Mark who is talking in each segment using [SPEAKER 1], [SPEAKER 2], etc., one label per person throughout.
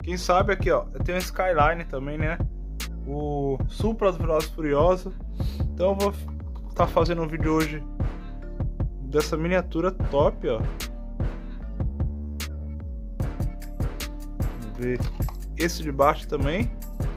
[SPEAKER 1] Quem sabe aqui, ó, eu tenho um Skyline também, né? O Supra do Velozes e Furiosos. Então eu vou estar fazendo um vídeo hoje dessa miniatura top, ó. Vamos ver esse de baixo também.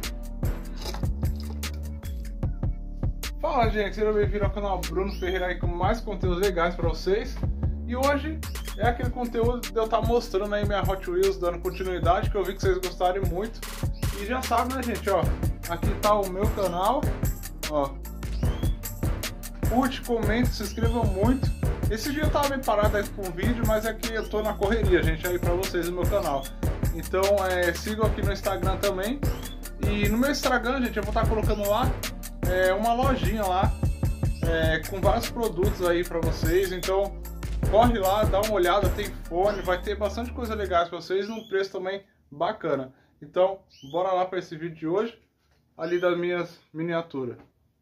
[SPEAKER 1] Fala, gente, sejam bem-vindos ao canal Bruno Ferreira aí com mais conteúdos legais para vocês. E hoje é aquele conteúdo de eu estar mostrando aí minha Hot Wheels, dando continuidade, que eu vi que vocês gostarem muito. E já sabe, né, gente, ó, aqui tá o meu canal, ó. Curte, comente, se inscrevam muito. Esse dia eu tava bem parado aí com o vídeo, mas é que eu tô na correria, gente, aí pra vocês no meu canal. Então, sigam aqui no Instagram também. E no meu Instagram, gente, eu vou estar colocando lá uma lojinha lá, com vários produtos aí pra vocês. Então, corre lá, dá uma olhada, tem fone, vai ter bastante coisa legal pra vocês, num preço também bacana. Então, bora lá para esse vídeo de hoje, ali das minhas miniaturas.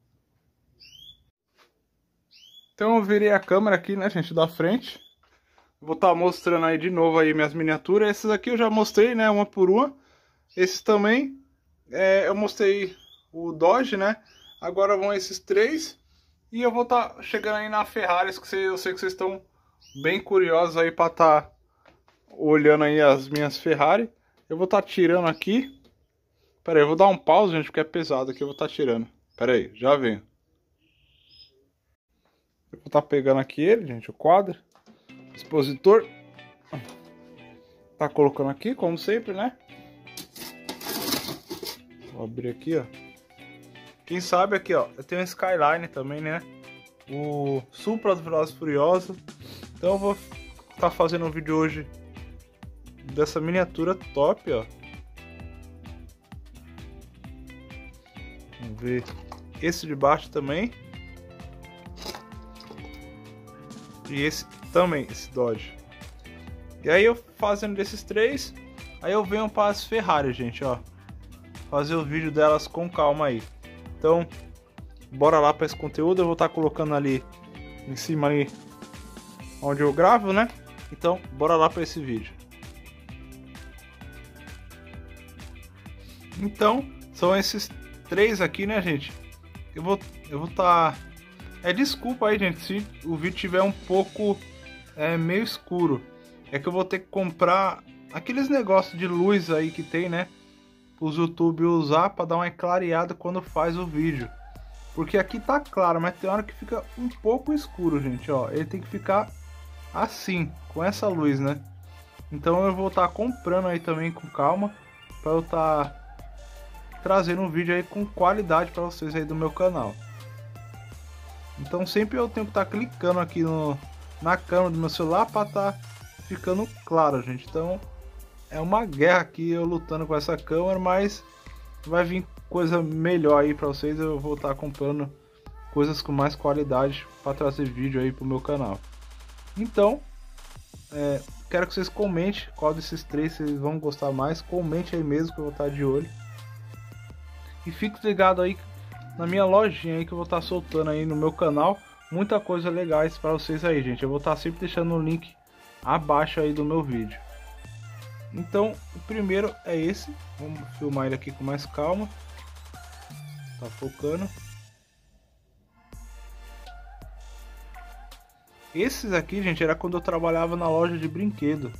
[SPEAKER 1] Então eu virei a câmera aqui, né, gente, da frente. Vou estar mostrando aí de novo aí minhas miniaturas. Esses aqui eu já mostrei, né, uma por uma. Esses também, eu mostrei o Dodge, né. Agora vão esses três. E eu vou estar chegando aí na Ferrari, que eu sei que vocês estão bem curiosos aí para estar olhando aí as minhas Ferrari. Eu vou estar tirando aqui. Pera aí, eu vou dar um pause, gente, porque é pesado aqui. Eu vou estar tirando. Pera aí, já venho. Eu vou estar pegando aqui ele, gente, o quadro. Expositor. Tá colocando aqui, como sempre, né? Vou abrir aqui, ó. Quem sabe aqui, ó, eu tenho um Skyline também, né? O Supra do Velozes e Furiosos. Então eu vou estar fazendo um vídeo hoje dessa miniatura top, ó. Vamos ver esse de baixo também. E esse também, esse Dodge. E aí eu fazendo desses três, aí eu venho para as Ferrari, gente, ó. Fazer o vídeo delas com calma aí. Então, bora lá para esse conteúdo. Eu vou estar colocando ali em cima ali onde eu gravo, né? Então, bora lá para esse vídeo. Então, são esses três aqui, né, gente? Eu vou estar... desculpa aí, gente, se o vídeo tiver um pouco meio escuro. É que eu vou ter que comprar aqueles negócios de luz aí que tem, né? Os YouTube usar para dar uma clareada quando faz o vídeo. Porque aqui tá claro, mas tem hora que fica um pouco escuro, gente, ó. Ele tem que ficar assim, com essa luz, né? Então eu vou estar comprando aí também com calma, para eu estar trazendo um vídeo aí com qualidade para vocês aí do meu canal. Então sempre eu tenho que estar clicando aqui na câmera do meu celular para estar ficando claro, gente. Então é uma guerra aqui eu lutando com essa câmera, mas vai vir coisa melhor aí para vocês. Eu vou estar comprando coisas com mais qualidade para trazer vídeo aí pro meu canal. Então, quero que vocês comentem qual desses três vocês vão gostar mais. Comente aí mesmo que eu vou estar de olho. E fique ligado aí na minha lojinha aí que eu vou estar soltando aí no meu canal. Muita coisa legais para vocês aí, gente. Eu vou estar sempre deixando o link abaixo aí do meu vídeo. Então, o primeiro é esse. Vamos filmar ele aqui com mais calma. Tá focando. Esses aqui, gente, era quando eu trabalhava na loja de brinquedo.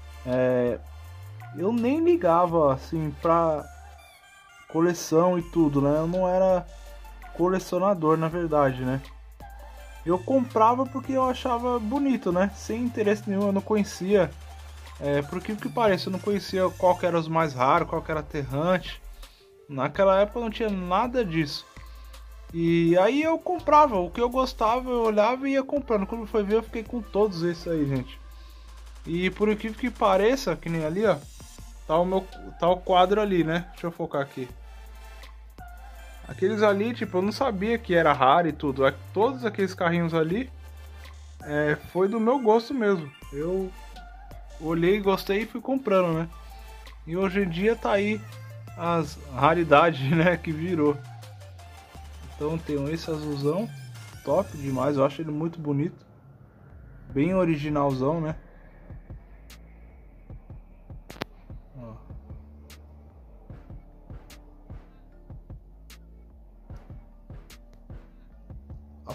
[SPEAKER 1] Eu nem ligava assim pra coleção e tudo, né? Eu não era colecionador, na verdade, né? Eu comprava porque eu achava bonito, né? Sem interesse nenhum, eu não conhecia. Por que pareça, eu não conhecia qual que era os mais raros, qual que era aterrante. Naquela época não tinha nada disso. E aí eu comprava, o que eu gostava, eu olhava e ia comprando. Quando foi ver, eu fiquei com todos esses aí, gente. E por incrível que pareça, que nem ali, ó, tá o quadro ali, né? Deixa eu focar aqui. Aqueles ali, tipo, eu não sabia que era raro e tudo. Todos aqueles carrinhos ali foi do meu gosto mesmo. Eu olhei, gostei e fui comprando, né? E hoje em dia tá aí as raridades, né, que virou. Então tem esse azulzão, top demais, eu acho ele muito bonito. Bem originalzão, né? Ó.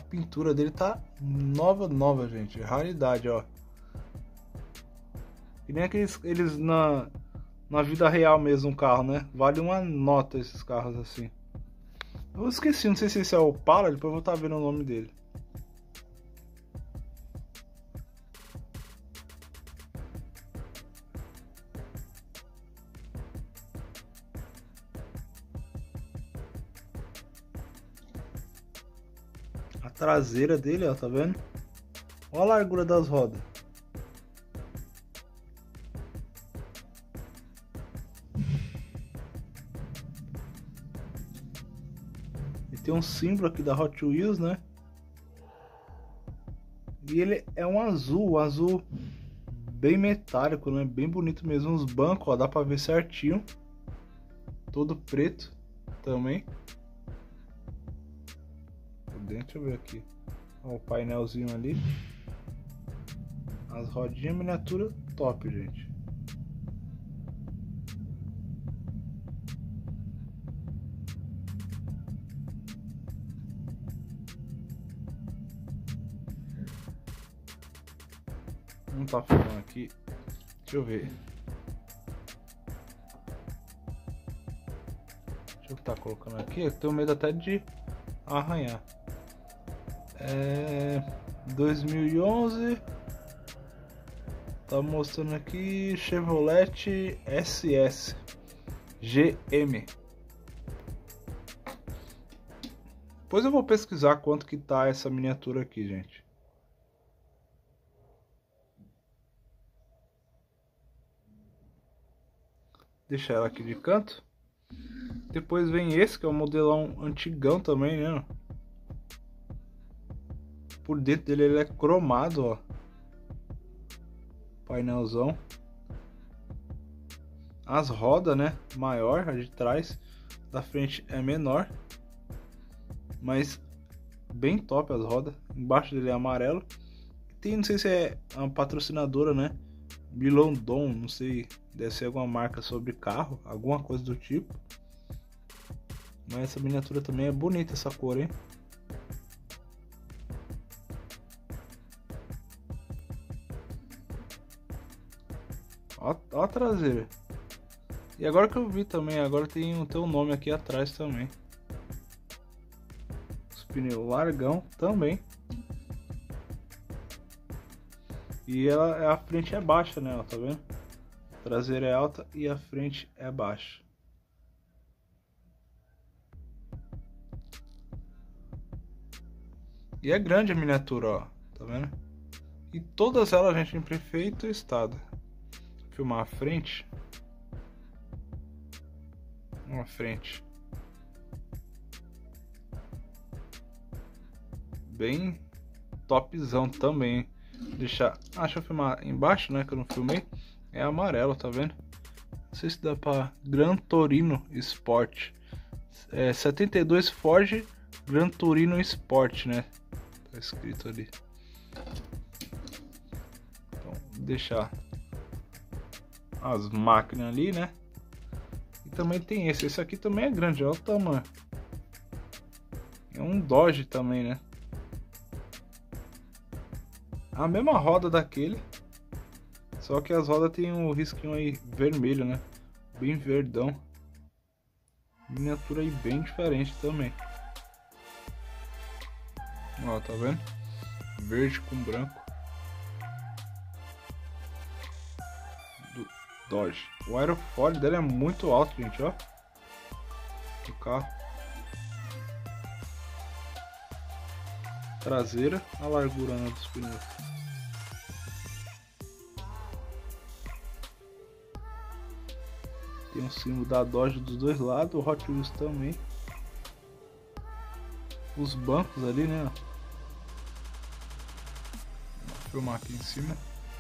[SPEAKER 1] pintura dele tá nova, gente. Raridade, ó. E nem aqueles eles na vida real mesmo, um carro, né? Vale uma nota esses carros assim. Eu esqueci, não sei se esse é o Opala, depois eu vou estar vendo o nome dele. A traseira dele, ó, tá vendo? Olha a largura das rodas. E tem um símbolo aqui da Hot Wheels, né? E ele é um azul bem metálico, né? Bem bonito mesmo. Os bancos, ó, dá pra ver certinho. Todo preto também. Por dentro, deixa eu ver aqui. Ó, o painelzinho ali. As rodinhas miniatura top, gente. Não tá filmando aqui. Deixa eu ver. Deixa eu estar colocando aqui. Eu tenho medo até de arranhar. 2011. Tá mostrando aqui Chevrolet SS GM. Depois eu vou pesquisar quanto que tá essa miniatura aqui, gente. Deixar ela aqui de canto. Depois vem esse, que é um modelão antigão também, né? Por dentro dele ele é cromado, ó. Painelzão. As rodas, né? Maior, a de trás. Da frente é menor. Mas bem top as rodas. Embaixo dele é amarelo. Tem, não sei se é uma patrocinadora, né? Bilondon, não sei. Deve ser alguma marca sobre carro. Alguma coisa do tipo. Mas essa miniatura também é bonita, essa cor, hein? Ó a traseira. E agora que eu vi também, agora tem o teu nome aqui atrás também. Os pneus largão também. E a frente é baixa, né? Ó, tá vendo? A traseira é alta e a frente é baixa. E é grande a miniatura, ó. Tá vendo? E todas elas, gente, em perfeito estado. Vou filmar a frente. Uma frente. Bem topzão também. Deixa eu filmar embaixo, né? Que eu não filmei. É amarelo, tá vendo? Não sei se dá pra... Gran Torino Sport. 72 Ford Gran Torino Sport, né? Tá escrito ali. Então, deixar as máquinas ali, né? E também tem esse. Esse aqui também é grande, olha o tamanho. É um Dodge também, né? A mesma roda daquele. Só que as rodas tem um risquinho aí vermelho, né? Bem verdão. Miniatura aí bem diferente também. Ó, tá vendo? Verde com branco. Do Dodge. O aerofólio dele é muito alto, gente, ó. O carro. Traseira, a largura, né, dos pneus. Tem um símbolo da Dodge dos dois lados, o Hot Wheels também. Os bancos ali, né? Vou filmar aqui em cima.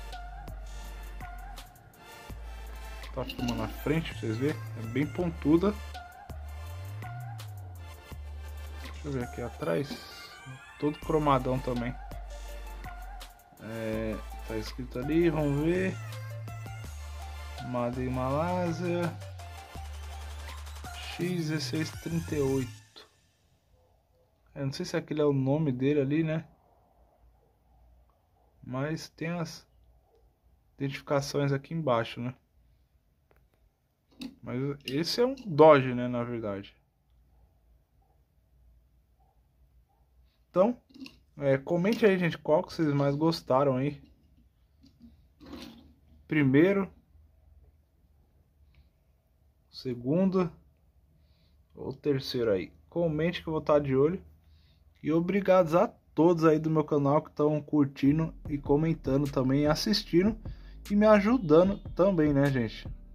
[SPEAKER 1] Tá filmando na frente pra vocês verem. É bem pontuda. Deixa eu ver aqui atrás. Todo cromadão também. Tá escrito ali, vamos ver. Made in Malásia. X1638. Eu não sei se aquele é o nome dele ali, né? Mas tem as identificações aqui embaixo, né? Mas esse é um Dodge, né, na verdade. Então, comente aí, gente, qual que vocês mais gostaram aí. Primeiro, segundo ou terceiro aí. Comente que eu vou estar de olho. E obrigados a todos aí do meu canal que estão curtindo e comentando também, assistindo e me ajudando também, né, gente?